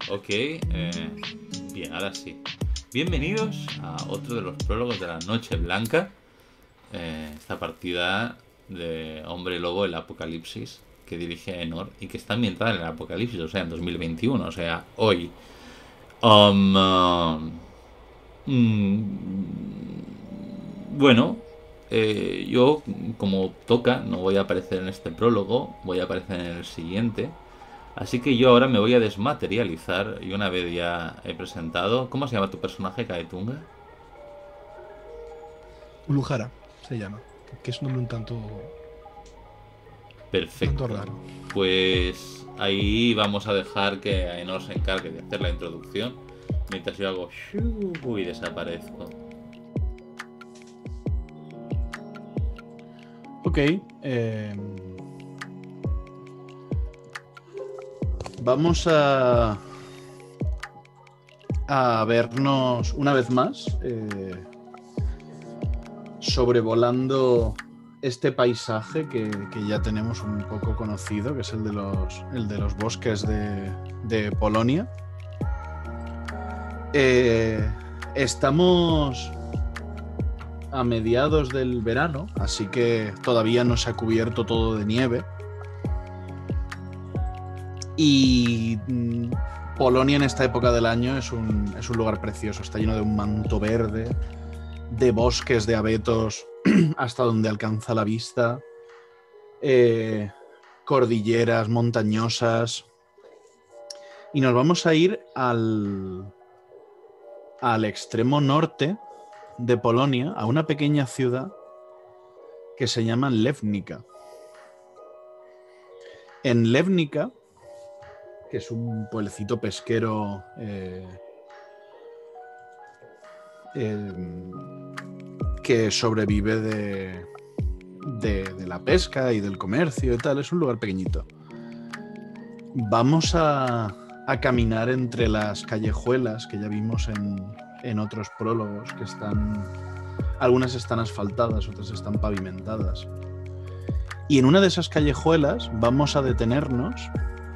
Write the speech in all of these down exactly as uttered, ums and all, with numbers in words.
Ok, eh, bien, ahora sí. Bienvenidos a otro de los prólogos de la Noche Blanca. Eh, esta partida de Hombre Lobo, el Apocalipsis, que dirige Enor y que está ambientada en el Apocalipsis, o sea, en dos mil veintiuno, o sea, hoy. Um, uh, mm, bueno, eh, yo, como toca, no voy a aparecer en este prólogo, voy a aparecer en el siguiente. Así que yo ahora me voy a desmaterializar y una vez ya he presentado... ¿Cómo se llama tu personaje, Kaetunga? Ulujara se llama, que es un nombre un tanto, un tanto Perfecto. raro. Pues ahí vamos a dejar que Aenor se encargue de hacer la introducción. Mientras yo hago... shubu y desaparezco. Ok. Eh, vamos a, a vernos una vez más eh, sobrevolando este paisaje que, que ya tenemos un poco conocido, que es el de los, el de los bosques de, de Polonia. Eh, estamos a mediados del verano, así que todavía no se ha cubierto todo de nieve. Y mm, Polonia en esta época del año es un, es un lugar precioso, está lleno de un manto verde, de bosques de abetos hasta donde alcanza la vista, eh, cordilleras montañosas. Y nos vamos a ir al, al extremo norte de Polonia, a una pequeña ciudad que se llama Lewnica. En Lewnica, que es un pueblecito pesquero eh, eh, que sobrevive de, de, de la pesca y del comercio y tal, es un lugar pequeñito. Vamos a, a caminar entre las callejuelas que ya vimos en, en otros prólogos, que están, algunas están asfaltadas, otras están pavimentadas. Y en una de esas callejuelas vamos a detenernos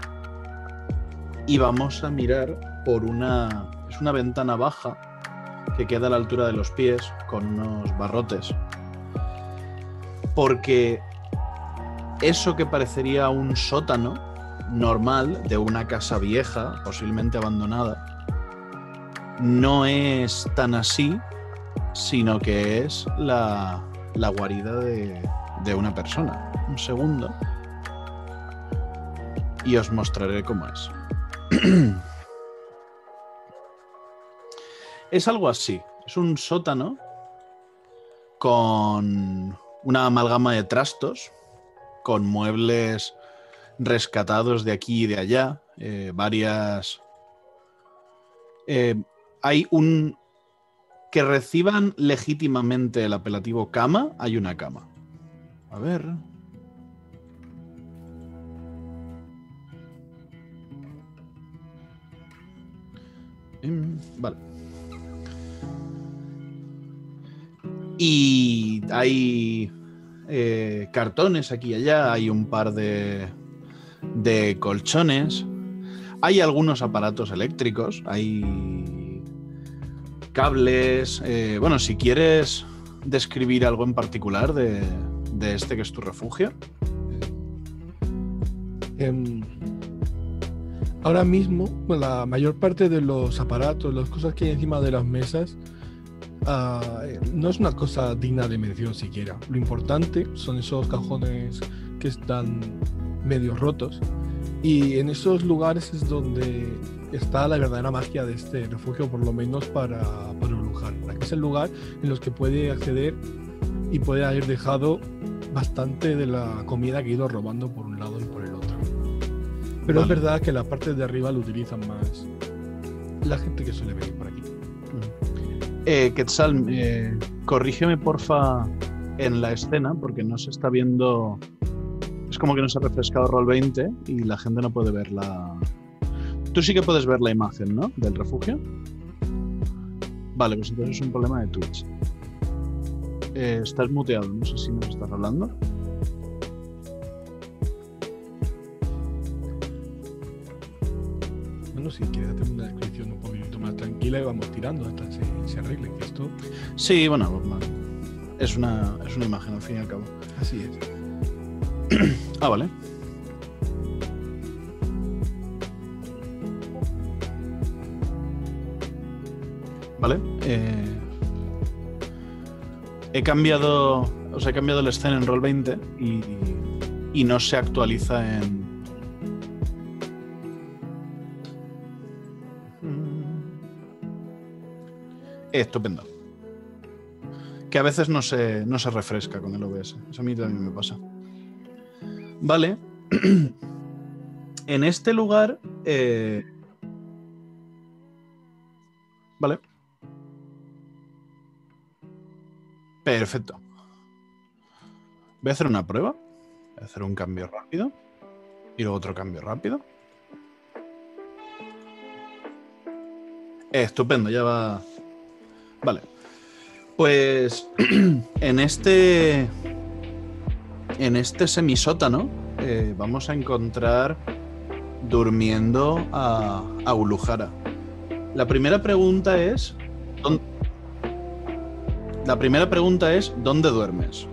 y vamos a mirar por una... es una ventana baja que queda a la altura de los pies con unos barrotes. Porque eso que parecería un sótano normal de una casa vieja, posiblemente abandonada, no es tan así, sino que es la, la guarida de, de una persona. Un segundo y os mostraré cómo es. Es algo así. Es un sótano con una amalgama de trastos, con muebles rescatados de aquí y de allá, eh, varias... Eh, hay un... que reciban legítimamente el apelativo cama, hay una cama. A ver... Mm, vale. Y hay eh, cartones aquí y allá, hay un par de, de colchones, hay algunos aparatos eléctricos, hay cables. Eh, bueno, si quieres describir algo en particular de, de este que es tu refugio. Eh, ahora mismo, bueno, la mayor parte de los aparatos, las cosas que hay encima de las mesas, uh, no es una cosa digna de mención siquiera. Lo importante son esos cajones que están medio rotos, y en esos lugares es donde está la verdadera magia de este refugio, por lo menos para, para Ulujara. Aquí es el lugar en los que puede acceder y puede haber dejado bastante de la comida que ha ido robando por un lado y por el otro. Pero vale, es verdad que la parte de arriba lo utilizan más la gente que suele venir por aquí. Eh, Quetzal, eh, corrígeme porfa en la escena, porque no se está viendo... Es como que no se ha refrescado Roll veinte y la gente no puede ver la... Tú sí que puedes ver la imagen, ¿no? Del refugio. Vale, pues entonces es un problema de Twitch. Eh, estás muteado, no sé si nos estás hablando. bueno, si quieres hacer una descripción un poquito más tranquila y vamos tirando hasta se, se arregle que esto. Sí, bueno, es una, es una imagen al fin y al cabo. Así es. Ah, vale. Vale. Eh, he cambiado, o sea, he cambiado la escena en roll veinte y, y no se actualiza en... Estupendo. Que a veces no se, no se refresca con el O B S. Eso a mí también me pasa. Vale. En este lugar... Eh... Vale. Perfecto. Voy a hacer una prueba. Voy a hacer un cambio rápido. Y luego otro cambio rápido. Estupendo, ya va... Vale. Pues en este... En este semisótano eh, vamos a encontrar durmiendo a, a Ulujara. La primera pregunta es... ¿dónde... La primera pregunta es ¿dónde duermes?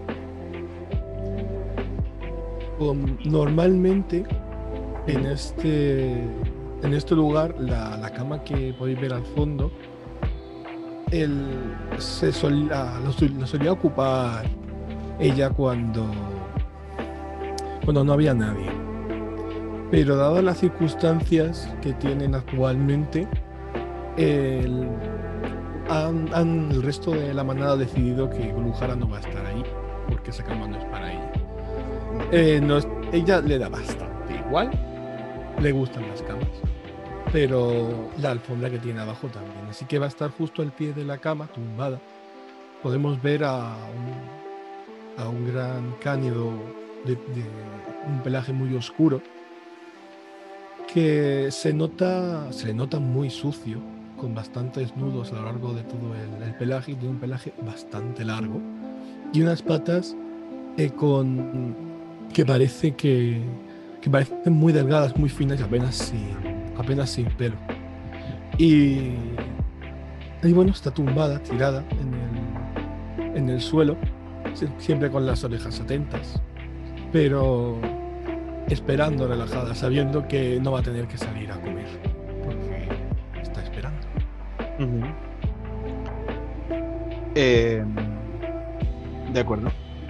Um, normalmente en este en este lugar la, la cama que podéis ver al fondo el, se solía, lo, lo solía ocupar ella cuando cuando no había nadie, pero dadas las circunstancias que tienen actualmente el, han, han, el resto de la manada ha decidido que Ulujara no va a estar ahí porque esa cama no es para ella. Eh, no es, ella le da bastante igual, le gustan las camas, pero la alfombra que tiene abajo también, así que va a estar justo al pie de la cama, tumbada. Podemos ver a un, a un gran cánido de, de un pelaje muy oscuro que se nota, se le nota muy sucio, con bastantes nudos a lo largo de todo el, el pelaje, y tiene un pelaje bastante largo y unas patas eh, con que parece que, que parecen muy delgadas, muy finas y apenas sin, apenas sin pelo. Y, y bueno, está tumbada, tirada en el, en el suelo, siempre con las orejas atentas, pero esperando relajada, sabiendo que no va a tener que salir a comer, porque está esperando. Uh-huh. Eh, de acuerdo.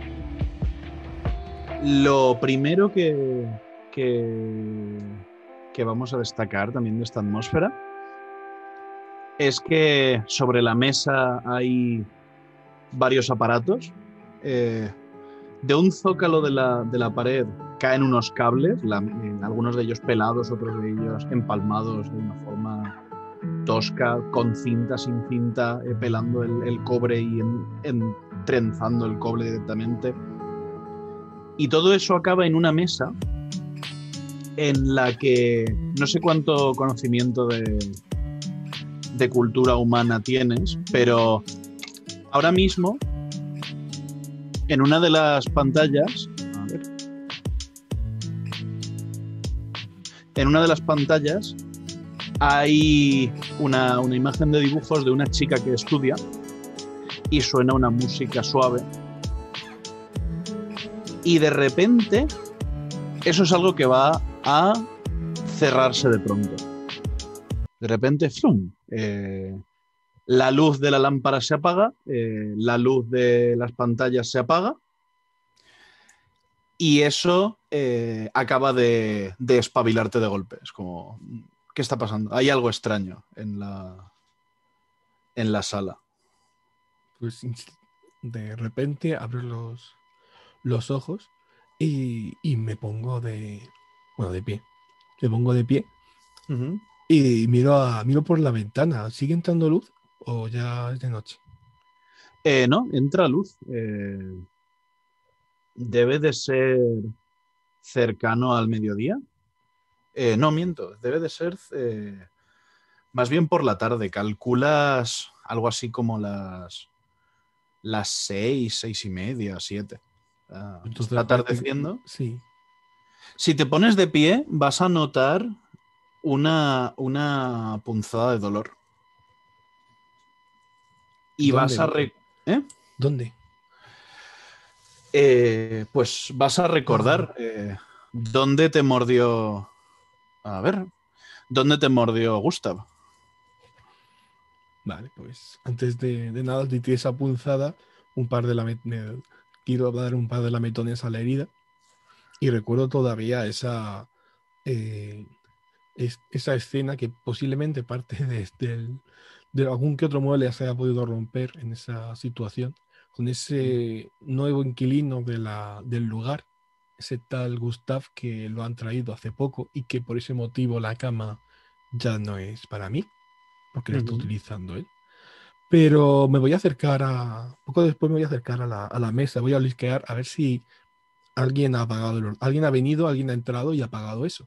Lo primero que, que, que vamos a destacar también de esta atmósfera es que sobre la mesa hay varios aparatos. Eh, de un zócalo de la, de la pared caen unos cables, la, eh, algunos de ellos pelados, otros de ellos empalmados de una forma tosca, con cinta, sin cinta, eh, pelando el, el cobre y en, en, trenzando el cobre directamente. Y todo eso acaba en una mesa en la que no sé cuánto conocimiento de, de cultura humana tienes, pero ahora mismo en una de las pantallas, a ver, en una de las pantallas hay una, una imagen de dibujos de una chica que estudia y suena una música suave. Y de repente, eso es algo que va a cerrarse de pronto. De repente, ¡fum! Eh, la luz de la lámpara se apaga, eh, la luz de las pantallas se apaga y eso eh, acaba de, de espabilarte de golpe. Es como, ¿qué está pasando? Hay algo extraño en la, en la sala. Pues de repente abro los... los ojos y, y me pongo de bueno de pie me pongo de pie uh-huh. y miro a miro por la ventana. ¿Sigue entrando luz o ya es de noche? Eh, no, entra luz. Eh, debe de ser cercano al mediodía. Eh, no, miento, debe de ser eh, más bien por la tarde. Calculas algo así como las las seis, seis y media, siete. Ah, está atardeciendo. Sí. Si te pones de pie, vas a notar una, una punzada de dolor. Y ¿Dónde? vas a... Re- ¿Eh? ¿Dónde? Eh, pues vas a Ah, recordar eh, dónde te mordió... A ver, ¿dónde te mordió Gustav? vale, pues antes de, de nada, di esa punzada, un par de lame- me- quiero dar un par de lametones a la herida. Y recuerdo todavía esa, eh, es- esa escena que posiblemente parte de, del- de algún que otro mueble se haya podido romper en esa situación, con ese nuevo inquilino de la, del lugar, ese tal Gustav que lo han traído hace poco y que por ese motivo la cama ya no es para mí, porque la está Ujú. utilizando él. Pero me voy a acercar a, poco después me voy a acercar a la, a la mesa, voy a olisquear a ver si alguien ha apagado el, or- alguien ha venido, alguien ha entrado y ha apagado eso.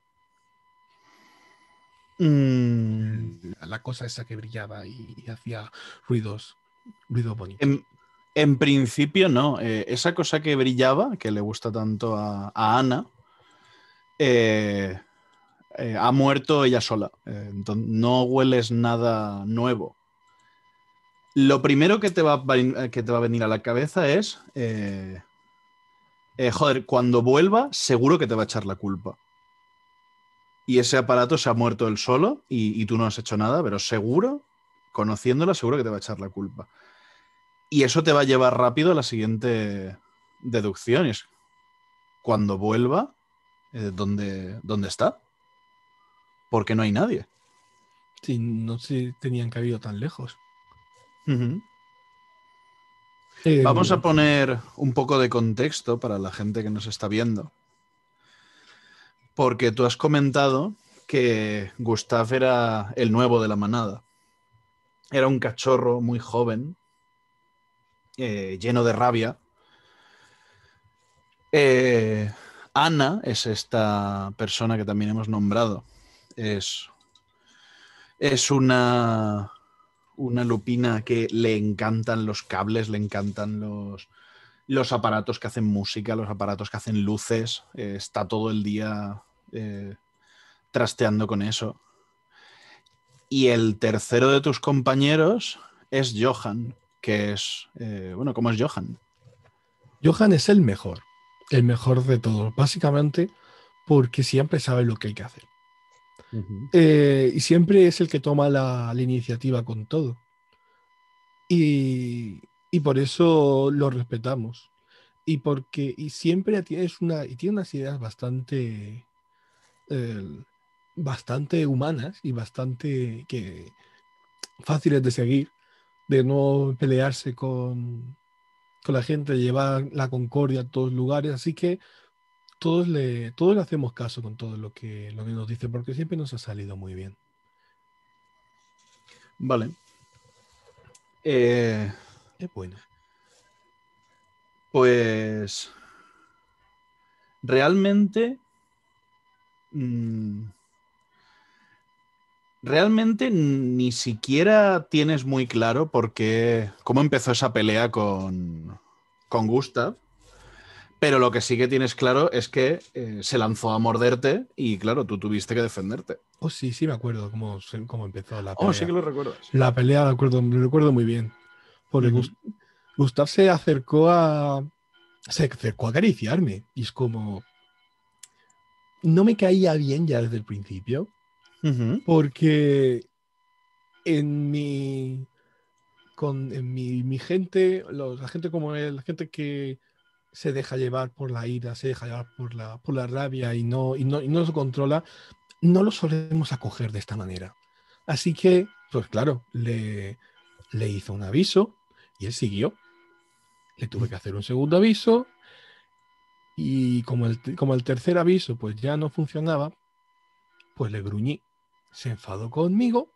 Mm, La cosa esa que brillaba y, y hacía ruidos, ruidos bonitos. en, en principio no. Eh, esa cosa que brillaba, que le gusta tanto a, a Ana, eh, eh, ha muerto ella sola. Eh, entonces no hueles nada nuevo. Lo primero que te va a, ven- que te va a venir a la cabeza es, eh, eh, joder, cuando vuelva seguro que te va a echar la culpa. Y ese aparato se ha muerto él solo y, y tú no has hecho nada, pero seguro, conociéndola, seguro que te va a echar la culpa. Y eso te va a llevar rápido a la siguiente deducción. Y es cuando vuelva, eh, ¿dónde, ¿dónde está? Porque no hay nadie. Sí, no se tenían que haber ido tan lejos. Ujú. Vamos a El- poner un poco de contexto para la gente que nos está viendo. Porque tú has comentado que Gustav era el nuevo de la manada. Era un cachorro muy joven, eh, lleno de rabia. Eh, Ana es esta persona que también hemos nombrado. Es, es una, una lupina que le encantan los cables, le encantan los, los aparatos que hacen música, los aparatos que hacen luces. Eh, está todo el día eh, trasteando con eso. Y el tercero de tus compañeros es Johan, que es... eh, bueno, ¿cómo es Johan? Johan es el mejor, el mejor de todos, básicamente porque siempre sabe lo que hay que hacer. Ujú. Eh, y siempre es el que toma la, la iniciativa con todo. Y, y por eso lo respetamos. Y porque y siempre tienes una, y tiene unas ideas bastante, eh, bastante humanas y bastante que, fáciles de seguir, de no pelearse con, con la gente, llevar la concordia a todos lugares. Así que todos le, todos le hacemos caso con todo lo que, lo que nos dice, porque siempre nos ha salido muy bien. Vale. Eh, Es bueno. pues realmente... mm, realmente ni siquiera tienes muy claro por qué, cómo empezó esa pelea con, con Gustav, pero lo que sí que tienes claro es que eh, se lanzó a morderte y claro, tú tuviste que defenderte. Oh, sí, sí me acuerdo cómo, se- cómo empezó la Oh, sí que pelea. lo recuerdas. La pelea, lo recuerdo, lo recuerdo muy bien. Porque Ujú. Gus- Gustav se acercó a, se acercó a acariciarme. Y es como, no me caía bien ya desde el principio, Ujú. porque en mi, con, en mi, mi gente, los- la gente como él, la gente que se deja llevar por la ira, se deja llevar por la, por la rabia y no, y no, y no se controla, no lo solemos acoger de esta manera. Así que, pues claro, le, le hizo un aviso y él siguió. Le tuve que hacer un segundo aviso y como el, como el tercer aviso pues ya no funcionaba, pues le gruñí. Se enfadó conmigo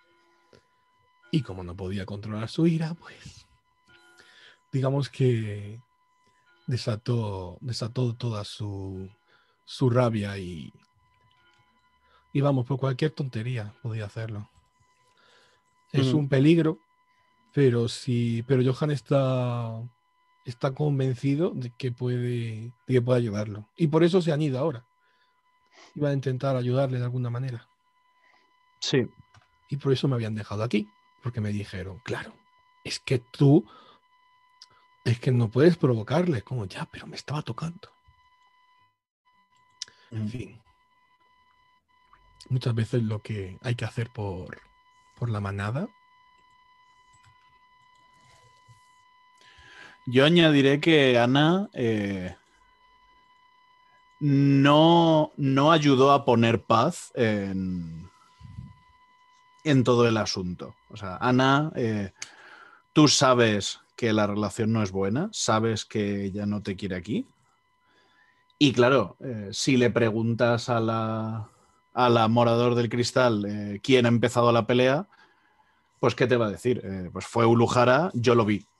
y como no podía controlar su ira, pues digamos que desató, desató toda su, su rabia y, y vamos, por cualquier tontería podía hacerlo. Es Ujú. un peligro, pero sí, pero Johan está, está convencido de que puede, de que puede ayudarlo. Y por eso se han ido ahora. Iba a intentar ayudarle de alguna manera. Sí. Y por eso me habían dejado aquí. Porque me dijeron, claro, es que tú, es que no puedes provocarle. Como ya, pero me estaba tocando. En fin. Muchas veces lo que hay que hacer por, por la manada. Yo añadiré que Ana eh, no, no ayudó a poner paz en, en todo el asunto. O sea, Ana, eh, tú sabes que la relación no es buena, sabes que ella no te quiere aquí. Y claro, eh, si le preguntas a la, a la morador del cristal eh, quién ha empezado la pelea, pues ¿qué te va a decir? Eh, pues fue Ulujara, yo lo vi.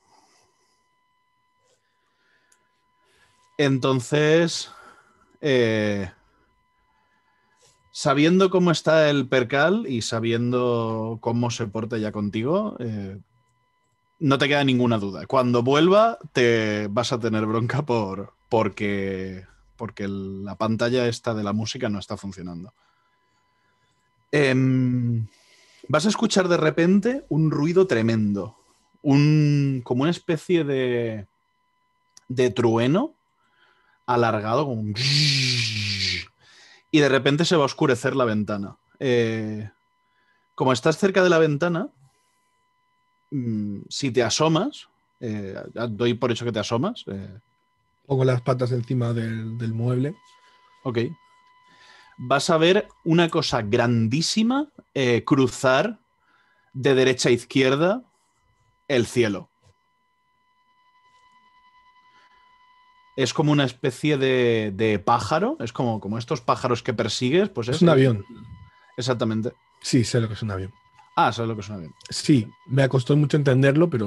Entonces, eh, sabiendo cómo está el percal y sabiendo cómo se porta ya contigo, eh, no te queda ninguna duda. Cuando vuelva, te vas a tener bronca por, porque, porque la pantalla esta de la música no está funcionando. Eh, vas a escuchar de repente un ruido tremendo. Un, como una especie de, de trueno alargado, como un... y de repente se va a oscurecer la ventana. Eh, como estás cerca de la ventana, mmm, si te asomas, eh, doy por hecho que te asomas. Eh, Pongo las patas encima del, del mueble. ok. Vas a ver una cosa grandísima eh, cruzar de derecha a izquierda el cielo. Es como una especie de, de pájaro, es como, como estos pájaros que persigues, pues Es es, un es avión. exactamente. Sí, sé lo que es un avión. Ah, sabes lo que es un avión. Sí, me costó mucho entenderlo, pero,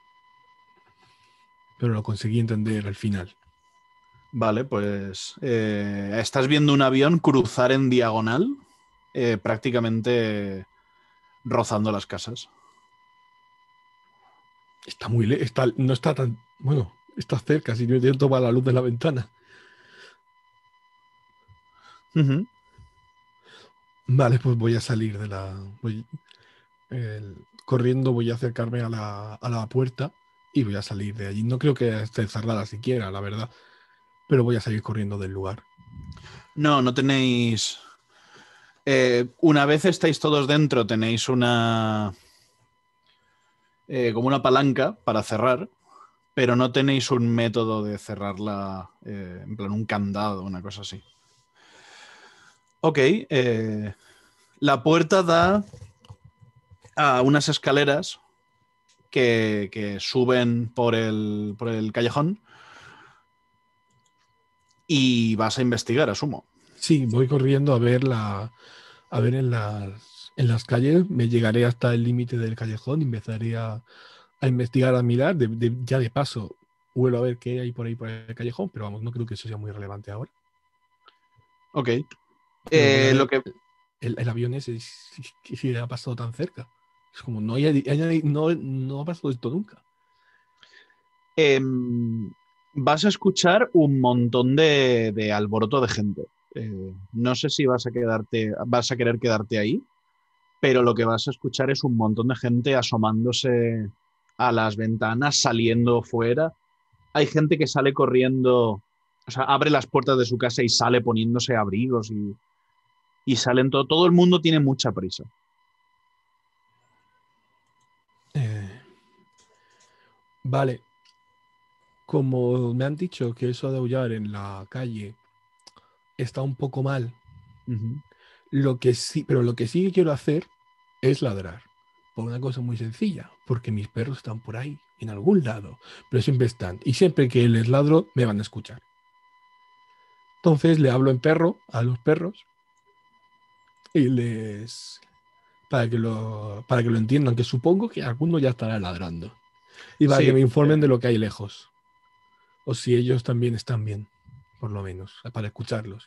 pero lo conseguí entender al final. Vale, pues eh, estás viendo un avión cruzar en diagonal, eh, prácticamente rozando las casas. Está muy lejos, está, no está tan, bueno, está cerca, si yo intento tomar la luz de la ventana. Uh-huh. Vale, pues voy a salir de la... Voy, el- corriendo voy a acercarme a la, a la puerta y voy a salir de allí. No creo que esté cerrada siquiera, la verdad, pero voy a salir corriendo del lugar. No, no tenéis... Eh, una vez estáis todos dentro, tenéis una... Eh, como una palanca para cerrar, pero no tenéis un método de cerrarla, eh, en plan un candado, una cosa así. Ok, eh, la puerta da a unas escaleras que, que suben por el, por el callejón y vas a investigar, asumo. Sí, voy corriendo a ver la, a ver en las, en las calles, me llegaré hasta el límite del callejón y empezaré a, a investigar, a mirar, de, de- ya de paso, vuelvo a ver qué hay por ahí por el callejón, pero vamos, no creo que eso sea muy relevante ahora. Ok. Pero voy a Eh, lo ver que... el, el avión ese, si, si- si ha pasado tan cerca. Es como, no, hay, hay- no, no ha pasado esto nunca. em, vas a escuchar un montón de, de alboroto de gente. Eh, no sé si vas a quedarte, vas a querer quedarte ahí, pero lo que vas a escuchar es un montón de gente asomándose a las ventanas, saliendo fuera. Hay gente que sale corriendo, o sea, abre las puertas de su casa y sale poniéndose abrigos y, y salen todo. Todo el mundo tiene mucha prisa. Eh, vale, como me han dicho que eso de aullar en la calle está un poco mal, Uh-huh. lo que sí, pero lo que sí que quiero hacer es ladrar. Por una cosa muy sencilla, porque mis perros están por ahí, en algún lado, pero siempre están. Y siempre que les ladro, me van a escuchar. Entonces le hablo en perro a los perros y les... para que lo, para que lo entiendan, que supongo que alguno ya estará ladrando. Y para que Sí. me informen Eh, de lo que hay lejos. O si ellos también están bien, por lo menos, para escucharlos.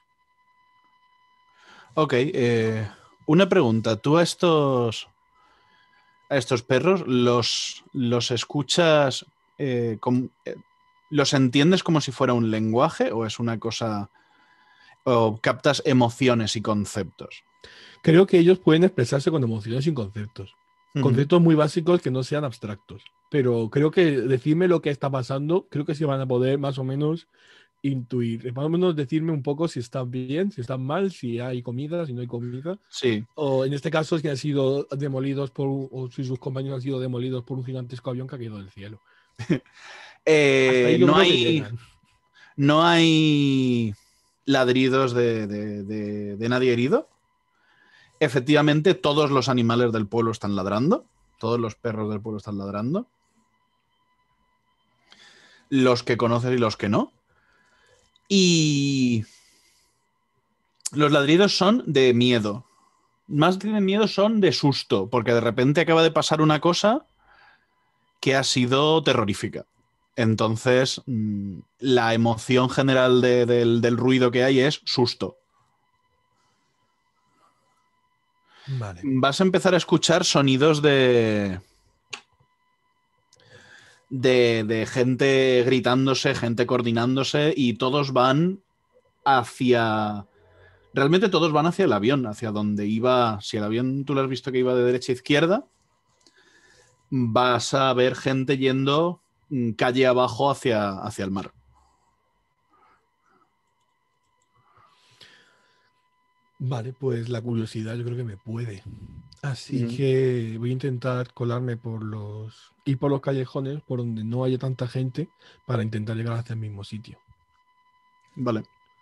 ok. Eh, una pregunta. ¿Tú a estos, a estos perros los, los escuchas, eh, com- eh, los entiendes como si fuera un lenguaje o es una cosa, o captas emociones y conceptos? Creo que ellos pueden expresarse con emociones sin conceptos. Ujú. Conceptos muy básicos que no sean abstractos. Pero creo que decirme lo que está pasando, creo que sí van a poder más o menos intuir. Más o menos decirme un poco si están bien, si están mal, si hay comida, si no hay comida. Sí. O en este caso, si han sido demolidos por, o si sus compañeros han sido demolidos por un gigantesco avión que ha caído del cielo. Eh, Hasta ahí yo no, creo que hay, llegan. no hay ladridos de, de- de- de nadie herido. Efectivamente, todos los animales del pueblo están ladrando. Todos los perros del pueblo están ladrando. Los que conoces y los que no. Y los ladridos son de miedo. Más que de miedo son de susto, porque de repente acaba de pasar una cosa que ha sido terrorífica. Entonces, mmm, la emoción general de- del, del ruido que hay es susto. Vale. Vas a empezar a escuchar sonidos de, de, de gente gritándose, gente coordinándose y todos van hacia... Realmente todos van hacia el avión, hacia donde iba... Si el avión tú lo has visto que iba de derecha a izquierda, vas a ver gente yendo mm, calle abajo hacia, hacia el mar. Vale, pues la curiosidad yo creo que me puede. Así Ujú. que voy a intentar colarme por los... ir por los callejones por donde no haya tanta gente para intentar llegar hacia el mismo sitio. Vale.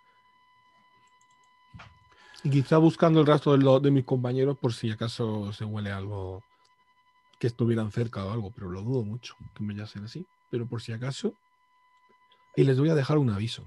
Y quizá buscando el rastro de, lo- de mis compañeros por si acaso se huele algo que estuvieran cerca o algo, pero lo dudo mucho que me vaya a ser así. Pero por si acaso, y les voy a dejar un aviso.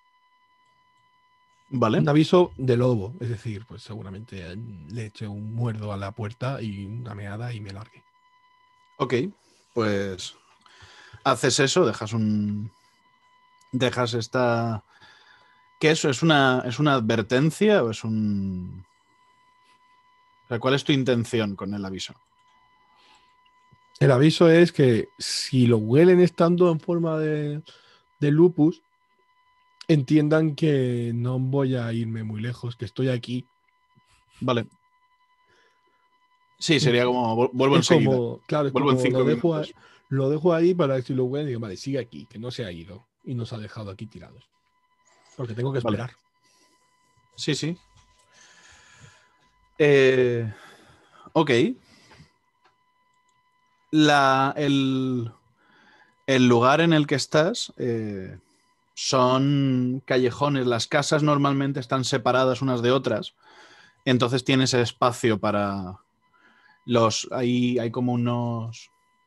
Vale. Un aviso de lobo, es decir, pues seguramente eh, le eche un muerdo a la puerta y una meada y me largue. Ok. Pues haces eso, dejas un... Dejas esta... ¿Qué eso? ¿Es una, es una advertencia o es un... O sea, ¿cuál es tu intención con el aviso? El aviso es que si lo huelen estando en forma de, de lupus, entiendan que no voy a irme muy lejos, que estoy aquí. Vale. Sí, sería como vu- vuelvo Es enseguida. como, claro, es Vuelvo en como cinco lo dejo, a- minutos. lo dejo ahí para que si lo huelen, digan, vale, sigue aquí, que no se ha ido y nos ha dejado aquí tirados. Porque tengo que Vale. esperar. Sí, sí. Eh, ok. La, el, el lugar en el que estás eh, son callejones. Las casas normalmente están separadas unas de otras. Entonces tienes espacio para los... Hay, hay como unos...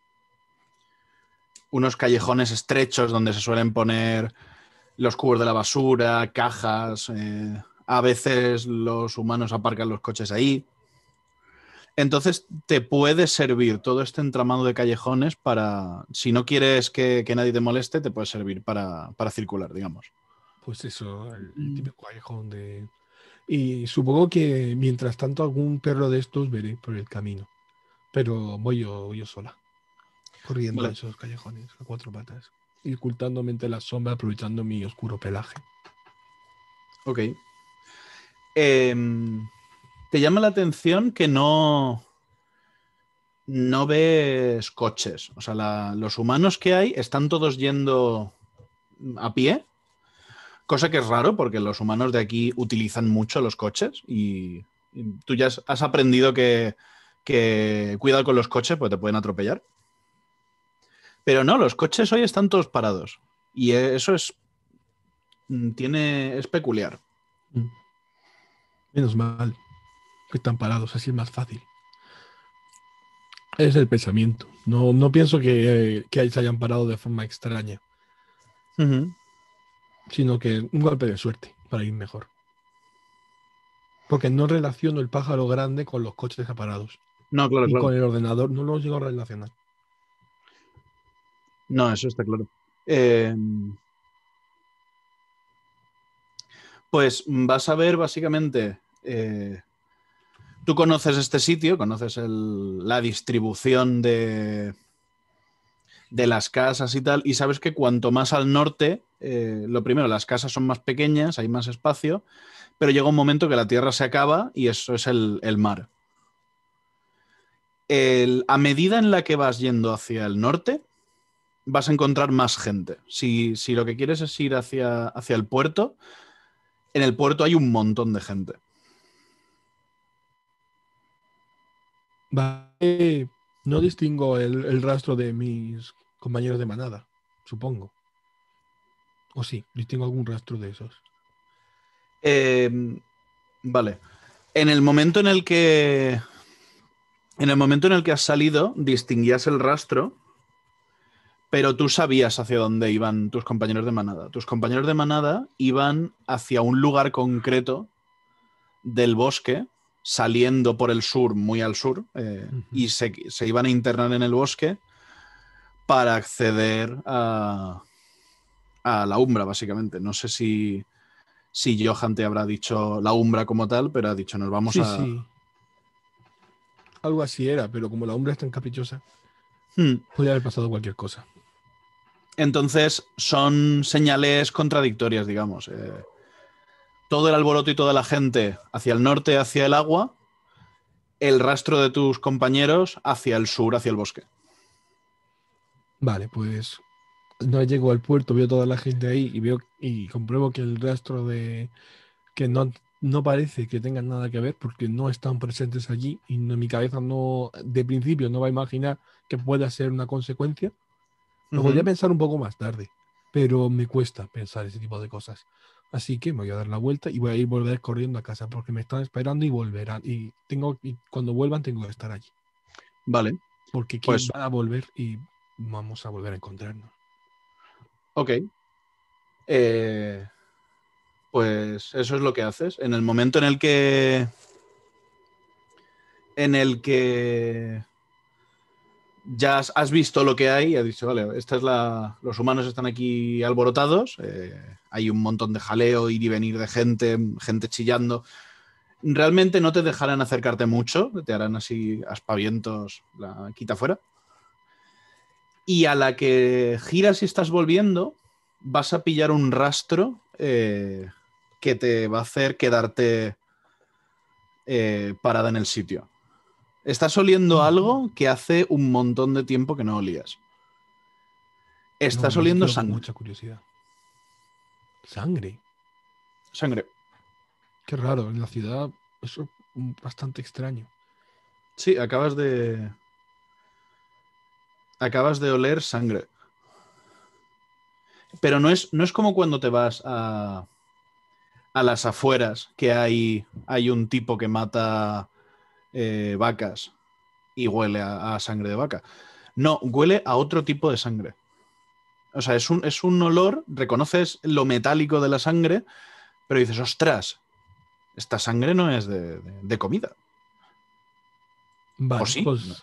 unos callejones estrechos donde se suelen poner los cubos de la basura, cajas. Eh, a veces los humanos aparcan los coches ahí. Entonces te puede servir todo este entramado de callejones para, si no quieres que, que nadie te moleste, te puede servir para, para circular, digamos. Pues eso, el, el típico callejón de... Y supongo que mientras tanto algún perro de estos veré por el camino. Pero voy yo, yo sola, corriendo Vale, esos callejones a cuatro patas, y ocultándome entre la sombra, aprovechando mi oscuro pelaje. ok. Em, te llama la atención que no, no ves coches. O sea, la- los humanos que hay están todos yendo a pie, cosa que es raro porque los humanos de aquí utilizan mucho los coches y, y tú ya has, has aprendido que, que cuidado con los coches porque te pueden atropellar. Pero no, los coches hoy están todos parados y eso es, mm, tiene, es peculiar. Mm. Menos mal que están parados, así es más fácil. Es el pensamiento. No, no pienso que, que se hayan parado de forma extraña, Ujú. sino que un golpe de suerte para ir mejor. Porque no relaciono el pájaro grande con los coches separados. No, claro, Y claro. con el ordenador no los llego a relacionar. No, eso está claro. Eh, pues vas a ver básicamente, eh, tú conoces este sitio, conoces el- la distribución de, de las casas y tal, y sabes que cuanto más al norte, eh, lo primero, las casas son más pequeñas, hay más espacio, pero llega un momento que la tierra se acaba y eso es el, el mar. El, a medida en la que vas yendo hacia el norte, vas a encontrar más gente. Si, si lo que quieres es ir hacia, hacia el puerto, en el puerto hay un montón de gente. Vale, no distingo el, el rastro de mis compañeros de manada, supongo. O sí, distingo algún rastro de esos. Eh, vale. En el momento en el que. En el momento en el que has salido, distinguías el rastro, pero tú sabías hacia dónde iban tus compañeros de manada. Tus compañeros de manada iban hacia un lugar concreto del bosque, saliendo por el sur, muy al sur, eh, uh-huh. y se, se iban a internar en el bosque para acceder a, a la Umbra, básicamente. No sé si, si Johan te habrá dicho la Umbra como tal, pero ha dicho, nos vamos sí, a... Sí. Algo así era, pero como la Umbra es tan caprichosa, hmm. podría haber pasado cualquier cosa. Entonces, son señales contradictorias, digamos. Eh, todo el alboroto y toda la gente hacia el norte, hacia el agua, el rastro de tus compañeros hacia el sur, hacia el bosque. Vale, pues no llego al puerto, veo toda la gente ahí y veo y compruebo que el rastro de que no, no parece que tengan nada que ver porque no están presentes allí y en mi cabeza no, de principio no va a imaginar que pueda ser una consecuencia. Lo uh-huh. podría pensar un poco más tarde, pero me cuesta pensar ese tipo de cosas. Así que me voy a dar la vuelta y voy a ir volver corriendo a casa porque me están esperando y volverán. Y tengo y cuando vuelvan tengo que estar allí. Vale. Porque pues van a volver y vamos a volver a encontrarnos. Ok. Eh, pues eso es lo que haces. En el momento en el que... En el que... ya has, has visto lo que hay y has dicho, vale, esta es la, los humanos están aquí alborotados, eh, hay un montón de jaleo, ir y venir de gente, gente chillando. Realmente no te dejarán acercarte mucho, te harán así aspavientos, la quita fuera. Y a la que giras y estás volviendo, vas a pillar un rastro eh, que te va a hacer quedarte eh, parada en el sitio. Estás oliendo algo que hace un montón de tiempo que no olías. Estás no, oliendo no sangre. Mucha curiosidad. ¿Sangre? Sangre. Qué raro, en la ciudad eso es bastante extraño. Sí, acabas de... Acabas de oler sangre. Pero no es, no es como cuando te vas a, a las afueras, que hay, hay un tipo que mata eh, vacas y huele a, a sangre de vaca. No, huele a otro tipo de sangre. O sea, es un, es un olor, reconoces lo metálico de la sangre, pero dices, ostras, esta sangre no es de, de, de comida. Vale, ¿O sí? Pues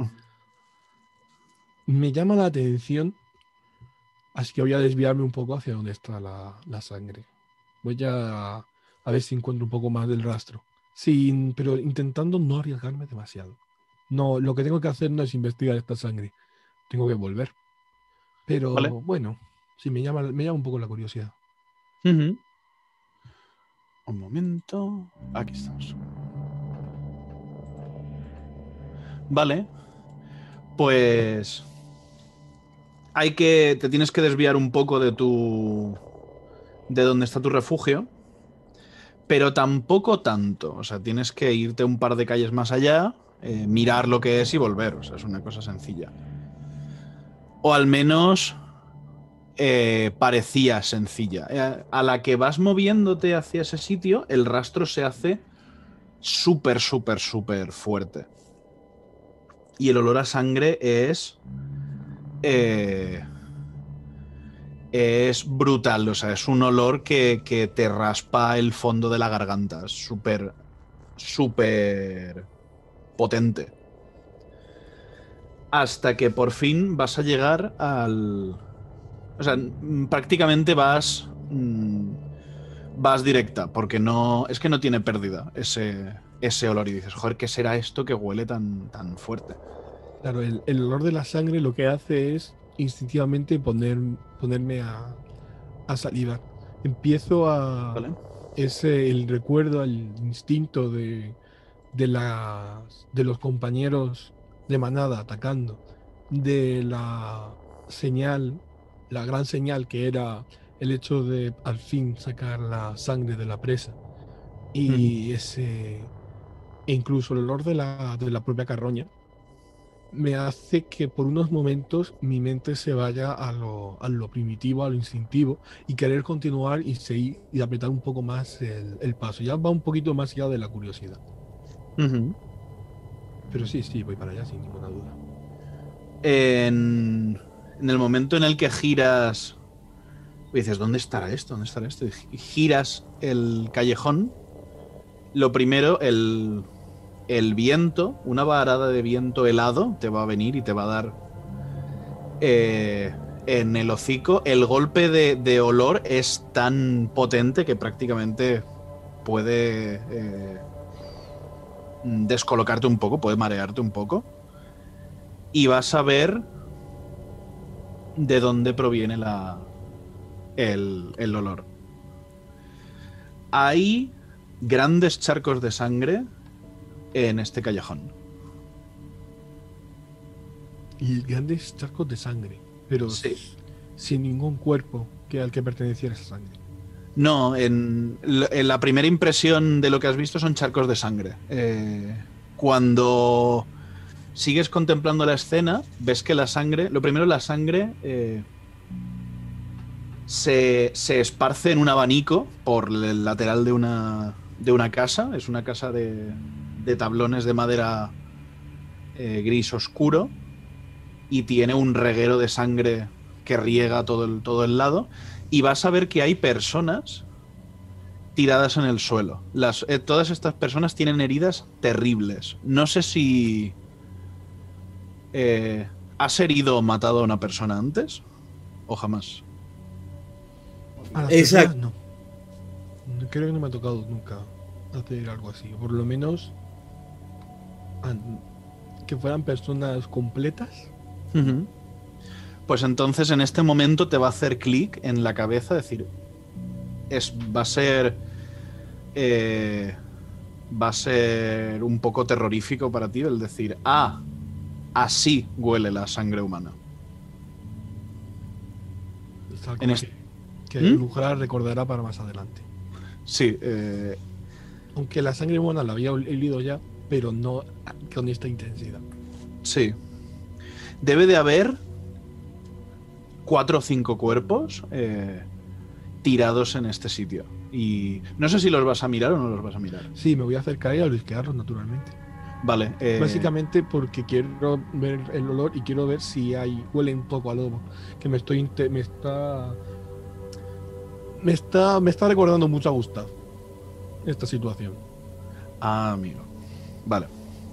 me llama la atención, así que voy a desviarme un poco hacia donde está la, la sangre. Voy a, a ver si encuentro un poco más del rastro. Sin, pero intentando no arriesgarme demasiado. No, lo que tengo que hacer no es investigar esta sangre. Tengo que volver. Pero ¿Vale? bueno, sí me llama, me llama un poco la curiosidad. Uh-huh. Un momento. Aquí estamos. Vale. Pues hay que. Te tienes que desviar un poco de tu. de donde está tu refugio. Pero tampoco tanto. O sea, tienes que irte un par de calles más allá, eh, mirar lo que es y volver. O sea, es una cosa sencilla. O al menos eh, parecía sencilla. Eh, a la que vas moviéndote hacia ese sitio, el rastro se hace súper, súper, súper fuerte. Y el olor a sangre es... Eh, es brutal, o sea, es un olor que, que te raspa el fondo de la garganta. Es súper, súper potente. Hasta que por fin vas a llegar al... O sea, prácticamente vas... Vas directa, porque no... Es que no tiene pérdida ese, ese olor. Y dices, joder, ¿qué será esto que huele tan, tan fuerte? Claro, el, el olor de la sangre lo que hace es instintivamente poner, ponerme a, a salivar. Empiezo a, ¿Vale? es eh, el recuerdo, el instinto de, de, las, de los compañeros de manada atacando, de la señal, la gran señal que era el hecho de al fin sacar la sangre de la presa y ese, e incluso el olor de la, de la propia carroña, me hace que por unos momentos mi mente se vaya a lo, a lo primitivo, a lo instintivo y querer continuar y seguir y apretar un poco más el, el paso. Ya va un poquito más allá de la curiosidad. Uh-huh. Pero sí, sí, voy para allá sin ninguna duda. En, en el momento en el que giras, dices, ¿dónde estará esto? ¿Dónde estará esto? Y giras el callejón. Lo primero, el, el viento, una varada de viento helado te va a venir y te va a dar eh, en el hocico. El golpe de, de olor es tan potente que prácticamente puede eh, descolocarte un poco, puede marearte un poco. Y vas a ver de dónde proviene la, el, el olor. Hay grandes charcos de sangre en este callejón. Y grandes charcos de sangre, pero Sí. sin ningún cuerpo que al que perteneciera esa sangre. No, en, en la primera impresión de lo que has visto son charcos de sangre. Eh, cuando sigues contemplando la escena, ves que la sangre, lo primero la sangre eh, se, se esparce en un abanico por el lateral de una, de una casa. Es una casa de, de tablones de madera eh, gris oscuro y tiene un reguero de sangre que riega todo el, todo el lado. Y vas a ver que hay personas tiradas en el suelo. Las, eh, todas estas personas tienen heridas terribles. No sé si eh, has herido o matado a una persona antes o jamás. A las Exacto. personas, no. No, creo que no me ha tocado nunca hacer algo así. O por lo menos an- que fueran personas completas. Uh-huh. Pues entonces en este momento te va a hacer clic en la cabeza, decir, es, va a ser eh, va a ser un poco terrorífico para ti el decir, ah, así huele la sangre humana. Es algo En que, este- que ¿Mm? Lujara recordará para más adelante. Sí, eh, Aunque la sangre humana la había olido ya, pero no con esta intensidad. sí. Debe de haber cuatro o cinco cuerpos eh, tirados en este sitio. Y no sé si los vas a mirar o no los vas a mirar. Sí, me voy a acercar y a blisquearlos naturalmente. Vale. eh, Básicamente porque quiero ver el olor y quiero ver si hay huele un poco a lobo. Que me estoy inte- me está me está me está recordando mucho a Gustav esta situación. Ah, amigo. Vale.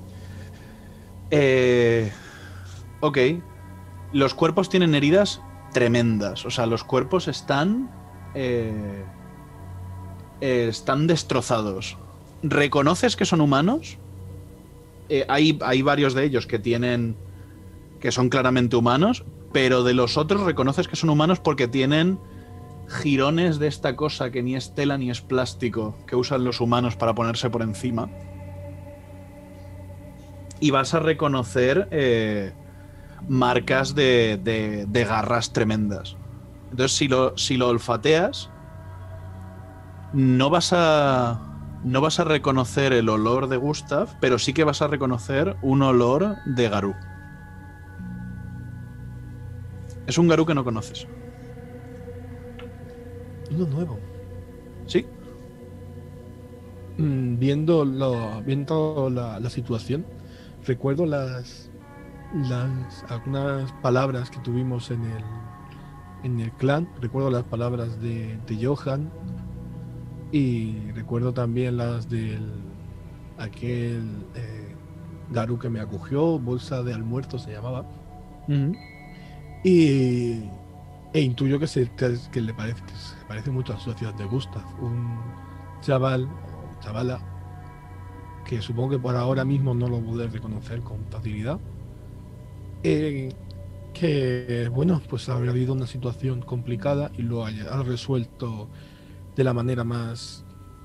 Eh, ok. Los cuerpos tienen heridas tremendas. O sea, los cuerpos están... eh, eh, están destrozados. ¿Reconoces que son humanos? Eh, hay, hay varios de ellos que tienen... que son claramente humanos, pero de los otros reconoces que son humanos porque tienen jirones de esta cosa que ni es tela ni es plástico que usan los humanos para ponerse por encima. Y vas a reconocer eh, marcas de, de, de garras tremendas. Entonces, si lo, si lo olfateas, no vas a no vas a reconocer el olor de Gustav, pero sí que vas a reconocer un olor de Garú. Es un Garú que no conoces. Uno nuevo. ¿Sí? Mm, viendo lo, viendo la, la situación, recuerdo las, las algunas palabras que tuvimos en el en el clan. Recuerdo las palabras de, de Johan y recuerdo también las del aquel eh, Garú que me acogió, bolsa de almuerzo se llamaba. Uh-huh. Y e intuyo que se que le parece que se parece mucho a la sociedad de Gustav, un chaval o chavala que supongo que por ahora mismo no lo podré reconocer con facilidad, eh, que bueno, pues habrá habido una situación complicada y lo haya ha resuelto de la manera más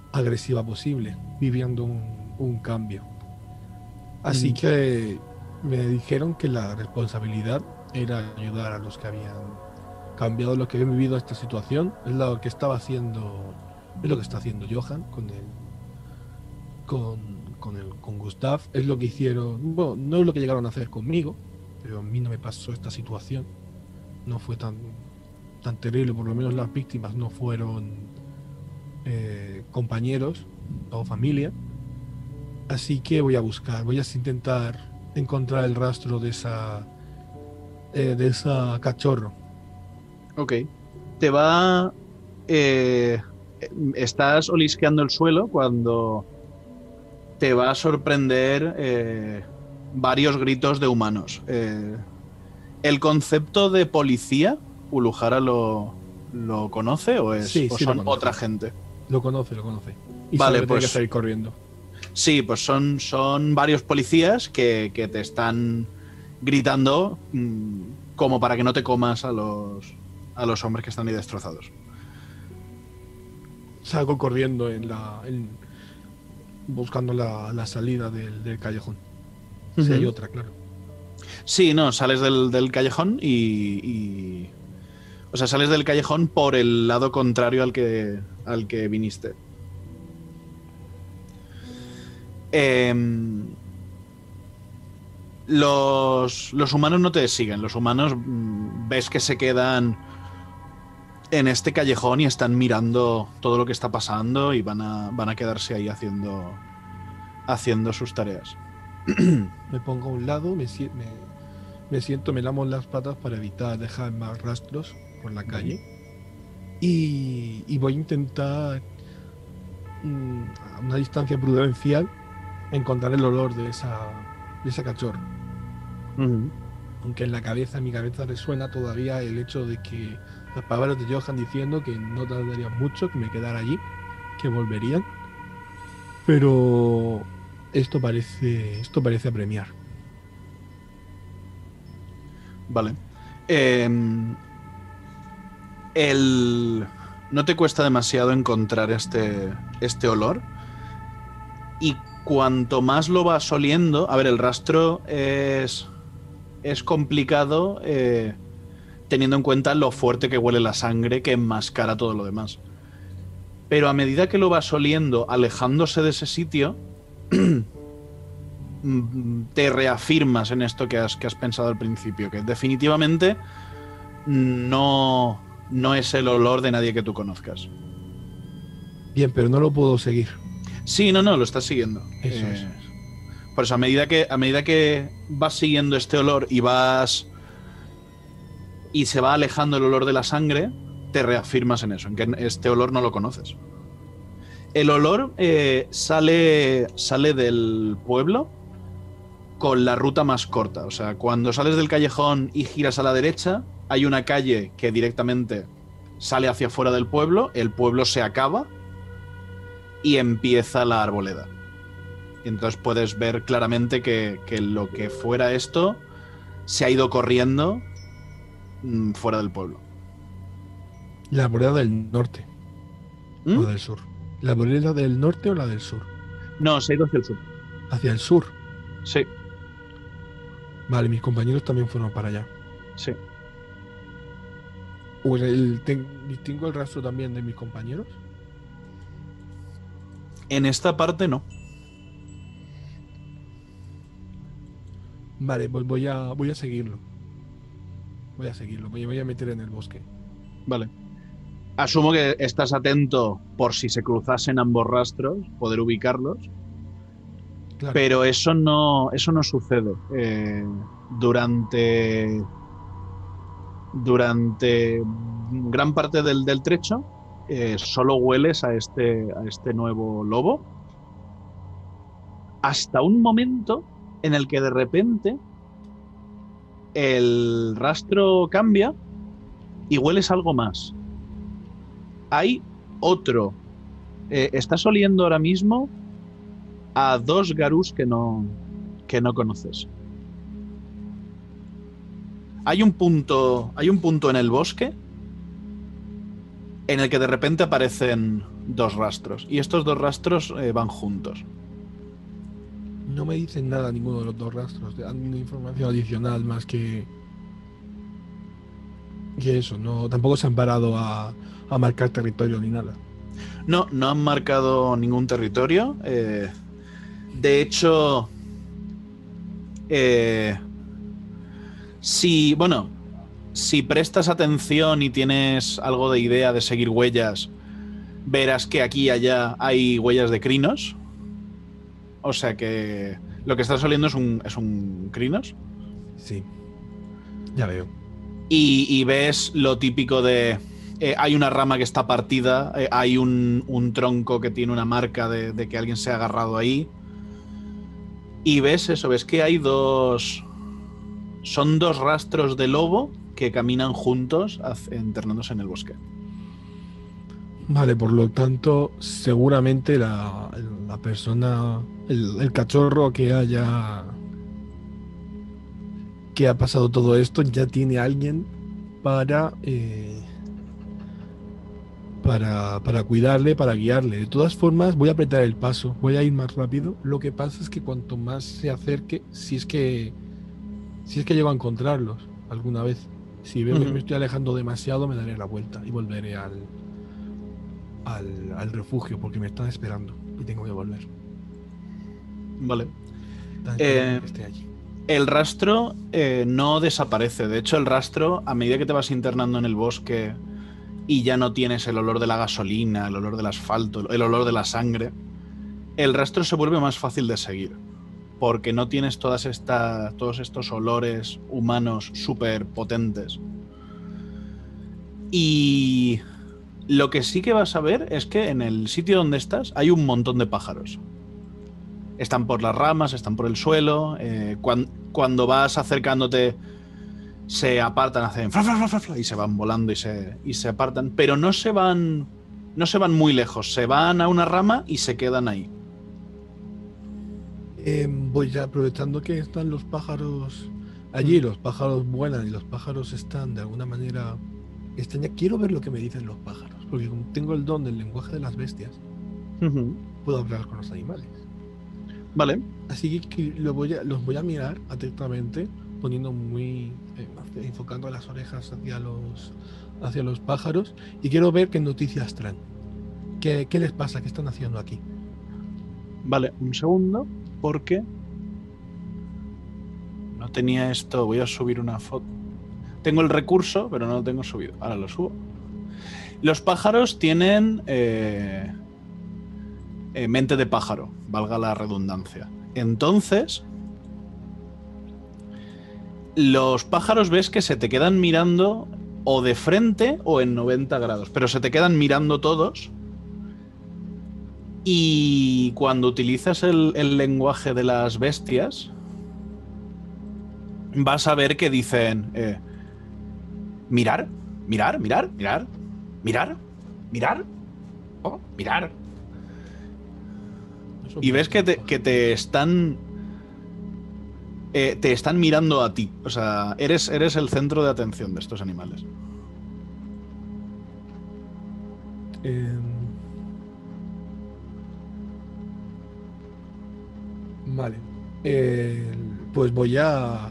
agresiva posible, viviendo un, un cambio. Así Mm. que me dijeron que la responsabilidad era ayudar a los que habían cambiado, los que habían vivido esta situación. Es lo que estaba haciendo, es lo que está haciendo Johan con el, con, con el, con Gustav. Es lo que hicieron, bueno, no es lo que llegaron a hacer conmigo, pero a mí no me pasó esta situación. No fue tan, tan terrible, por lo menos las víctimas no fueron eh, compañeros o familia. Así que voy a buscar, voy a intentar encontrar el rastro de esa eh, de esa cachorro. Ok. Te va... eh, estás olisqueando el suelo cuando te va a sorprender eh, varios gritos de humanos. Eh, el concepto de policía, ¿Ulujara lo, lo conoce o, es, Sí, o sí lo son conoce. otra gente? Lo conoce, lo conoce. Y Vale, sabe que pues- tiene que salir corriendo. Sí, pues son, son varios policías que, que te están gritando mmm, como para que no te comas a los, a los hombres que están ahí destrozados. Salgo corriendo en la en- buscando la, la salida del, del callejón. Si hay Ujú. otra, claro. Sí, no, sales del, del callejón y, y- O sea, sales del callejón por el lado contrario al que, al que viniste. Em, los, los humanos no te siguen. Los humanos mm, ves que se quedan en este callejón y están mirando todo lo que está pasando y van a, van a quedarse ahí haciendo, haciendo sus tareas. Me pongo a un lado, me, sie- me, me siento, me lamo las patas para evitar dejar más rastros por la calle. Y, y voy a intentar, mm, a una distancia prudencial, encontrar el olor de esa, de esa cachorra. Ujú. Aunque en la cabeza, en mi cabeza resuena todavía el hecho de que las palabras de Johan diciendo que no tardarían mucho, que me quedara allí, que volverían. Pero esto parece, esto parece apremiar. Vale. Em, el... No te cuesta demasiado encontrar este, este olor. Y cuanto más lo vas oliendo... A ver, el rastro es... Es complicado eh, teniendo en cuenta lo fuerte que huele la sangre que enmascara todo lo demás. Pero a medida que lo vas oliendo, alejándose de ese sitio, te reafirmas en esto que has, que has pensado al principio, que definitivamente no, no es el olor de nadie que tú conozcas. Bien, pero no lo puedo seguir. Sí, no, no, lo estás siguiendo. Eso Eh, es. Por eso, a medida que, a medida que vas siguiendo este olor y vas... y se va alejando el olor de la sangre, te reafirmas en eso, en que este olor no lo conoces. El olor eh, sale, sale del pueblo con la ruta más corta. O sea, cuando sales del callejón y giras a la derecha, hay una calle que directamente sale hacia afuera del pueblo, el pueblo se acaba y empieza la arboleda. Y entonces puedes ver claramente que, que lo que fuera esto se ha ido corriendo mm, fuera del pueblo. La arboleda del norte ¿Mm? o del sur. ¿La arboleda del norte o la del sur? No, se ha ido hacia el sur. Hacia el sur. Sí, Vale, mis compañeros también fueron para allá. sí. Pues el, ten- distingo el rastro también de mis compañeros. En esta parte no. Vale, pues voy a, voy a seguirlo. Voy a seguirlo, voy, voy a meter en el bosque. Vale. Asumo que estás atento por si se cruzasen ambos rastros, poder ubicarlos, Claro. pero eso no, eso no sucede. Eh, durante, durante gran parte del, del trecho, eh, solo hueles a este, a este nuevo lobo, hasta un momento en el que de repente el rastro cambia y hueles algo más. Hay otro. Eh, estás oliendo ahora mismo a dos garús que no, que no conoces. Hay un punto, hay un punto en el bosque en el que de repente aparecen dos rastros. Y estos dos rastros eh, van juntos. No me dicen nada ninguno de los dos rastros. Dan una información adicional más que... que eso. No, tampoco se han parado a, a marcar territorio ni nada. No, no han marcado ningún territorio. Eh, de hecho... Eh, si, bueno, si prestas atención y tienes algo de idea de seguir huellas, verás que aquí y allá hay huellas de crinos. O sea que lo que está saliendo es un, es un crinos. Sí, ya veo. Y, y ves lo típico de... Eh, hay una rama que está partida, eh, hay un, un tronco que tiene una marca de, de que alguien se ha agarrado ahí. Y ves eso, ves que hay dos... Son dos rastros de lobo que caminan juntos internándose en el bosque. Vale, por lo tanto, seguramente la, la persona, el, el cachorro que haya... que ha pasado todo esto, ya tiene a alguien para... Eh, Para, para cuidarle, para guiarle. De todas formas, voy a apretar el paso, voy a ir más rápido. Lo que pasa es que cuanto más se acerque, si es que si es que llego a encontrarlos alguna vez, si veo uh-huh. que me estoy alejando demasiado, me daré la vuelta y volveré al, al, al refugio, porque me están esperando y tengo que volver. Vale. Eh, que esté allí. El rastro eh, no desaparece. De hecho, el rastro, a medida que te vas internando en el bosque y ya no tienes el olor de la gasolina, el olor del asfalto, el olor de la sangre, el rastro se vuelve más fácil de seguir, porque no tienes todas estas, todos estos olores humanos súper potentes. Y lo que sí que vas a ver es que en el sitio donde estás hay un montón de pájaros. Están por las ramas, están por el suelo. Eh, cuando, cuando vas acercándote, se apartan, hacen fla, fla, fla, fla, fla, y se van volando y se, y se apartan, pero no se van no se van muy lejos, se van a una rama y se quedan ahí. Eh, voy ya aprovechando que están los pájaros allí, los pájaros vuelan y los pájaros están de alguna manera extraña. Quiero ver lo que me dicen los pájaros, porque como tengo el don del lenguaje de las bestias, uh-huh. puedo hablar con los animales. Vale. Así que lo voy a, los voy a mirar atentamente, poniendo muy eh, enfocando las orejas hacia los hacia los pájaros, y quiero ver qué noticias traen. ¿Qué, qué les pasa? ¿Qué están haciendo aquí? Vale, un segundo, porque no tenía esto. Voy a subir una foto. Tengo el recurso, pero no lo tengo subido. Ahora lo subo. Los pájaros tienen eh, eh, mente de pájaro, valga la redundancia. Entonces, los pájaros ves que se te quedan mirando o de frente o en noventa grados, pero se te quedan mirando todos. Y cuando utilizas el, el lenguaje de las bestias, vas a ver que dicen eh, mirar, mirar, mirar, mirar, mirar, mirar, oh, mirar. Y ves que te, que te están eh, te están mirando a ti. O sea, eres, eres el centro de atención de estos animales. Eh... Vale. Eh, pues voy a...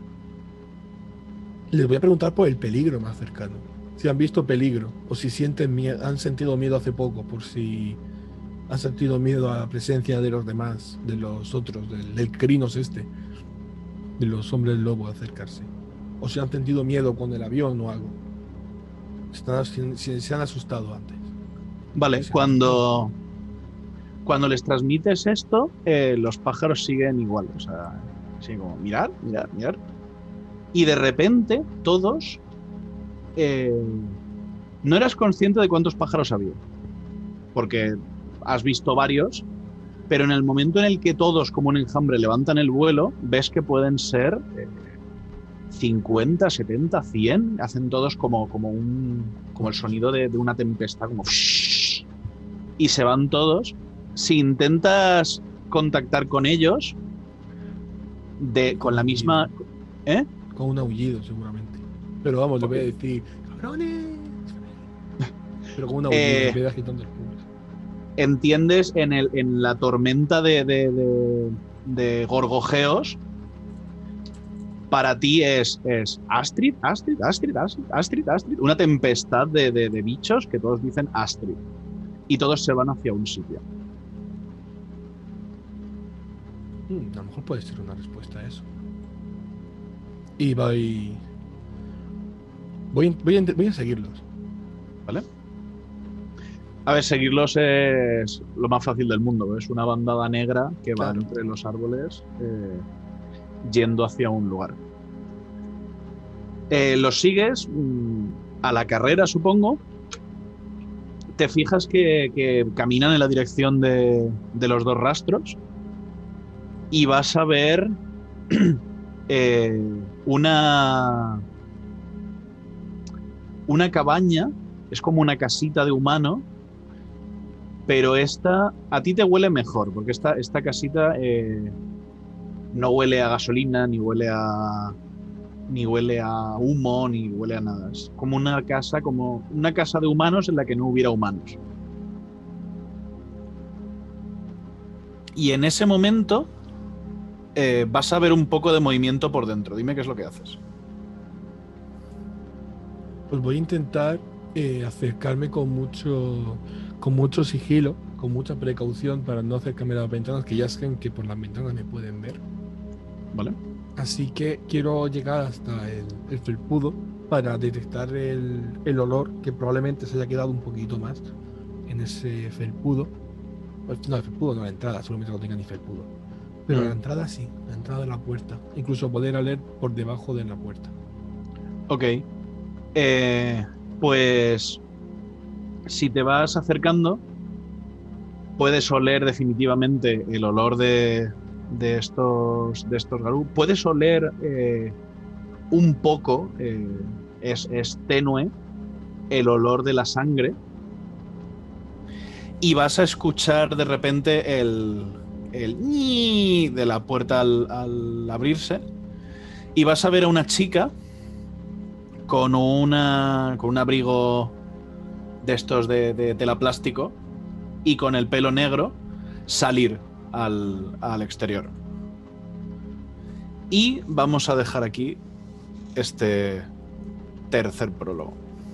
Les voy a preguntar por el peligro más cercano. Si han visto peligro o si sienten miedo, han sentido miedo hace poco, por si han sentido miedo a la presencia de los demás, de los otros, del, del Crinos este, de los hombres lobo acercarse. O si han sentido miedo con el avión o algo. Están, si, si se han asustado antes. Vale, cuando... Cuando les transmites esto, eh, los pájaros siguen igual, o sea, siguen como mirar, mirar, mirar. Y de repente, todos... Eh, no eras consciente de cuántos pájaros había, porque has visto varios, pero en el momento en el que todos, como un enjambre, levantan el vuelo, ves que pueden ser eh, cincuenta, setenta, cien, hacen todos como, como, un, como el sonido de, de una tempestad, como... Y se van todos. Si intentas contactar con ellos de, con la misma... ¿Eh? Con un aullido, seguramente. Pero vamos, le voy a decir... ¡Cabrones! Pero con un aullido, eh, en vez de agitando el pulso. entiendes en, el, en la tormenta de, de, de, de gorgojeos, para ti es, es Astrid, Astrid, Astrid, Astrid, Astrid, Astrid, una tempestad de, de, de bichos que todos dicen Astrid. Y todos se van hacia un sitio. Hmm, a lo mejor puede ser una respuesta a eso. Y voy... Voy, voy, a, voy a seguirlos. ¿Vale? A ver, seguirlos es lo más fácil del mundo. Es una bandada negra que va Claro. entre los árboles eh, yendo hacia un lugar. Eh, los sigues mmm, a la carrera, supongo. Te fijas que, que caminan en la dirección de, de los dos rastros y vas a ver eh, una, una cabaña. Es como una casita de humano, pero esta a ti te huele mejor, porque esta, esta casita eh, no huele a gasolina, ni huele a ni huele a humo, ni huele a nada. Es como una casa, como una casa de humanos en la que no hubiera humanos. Y en ese momento eh, vas a ver un poco de movimiento por dentro. Dime qué es lo que haces. Pues voy a intentar eh, acercarme con mucho, con mucho sigilo, con mucha precaución para no acercarme a las ventanas, que ya saben que por las ventanas me pueden ver. ¿Vale? Así que quiero llegar hasta el, el felpudo para detectar el, el olor, que probablemente se haya quedado un poquito más en ese felpudo. Pues, no, el felpudo no, la entrada, seguramente no tenga ni felpudo. Pero Mm. la entrada sí, la entrada de la puerta. Incluso poder oler por debajo de la puerta. Ok. Eh, pues si te vas acercando, puedes oler definitivamente el olor de, de estos de estos garú. Puedes oler eh, un poco, eh, es, es tenue, el olor de la sangre. Y vas a escuchar de repente el, el ñi de la puerta al, al abrirse. Y vas a ver a una chica con, una, con un abrigo de estos de, de tela plástico y con el pelo negro salir al, al exterior. Y vamos a dejar aquí este tercer prólogo.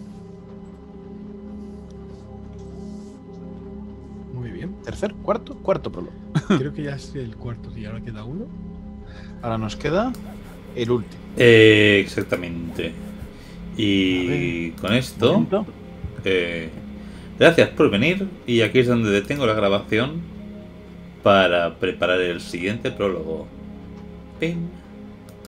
Muy bien. ¿Tercer? ¿Cuarto? Cuarto prólogo. Creo que ya es el cuarto, y ahora queda uno. Ahora nos queda el último. Eh, exactamente. Y con esto, Momento. eh, gracias por venir. Y aquí es donde detengo la grabación para preparar el siguiente prólogo. Pim.